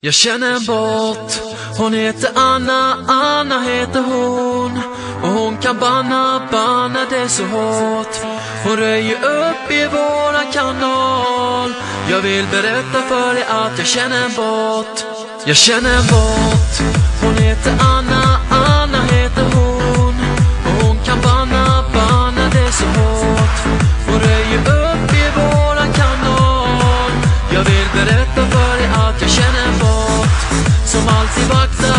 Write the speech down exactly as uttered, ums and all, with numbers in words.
Jag känner en bot, hon heter Anna, Anna heter hon. Och hon kan banna, banna det så hårt. Hon röjer upp i våran kanal. Jag vill berätta för dig att jag känner en bot. Jag känner en bot, hon heter Anna, Anna heter hon. Och hon kan banna, banna det så hårt. Hon röjer upp i våran kanal. Jag vill berätta för dig att jag känner en bot som alltid vaktar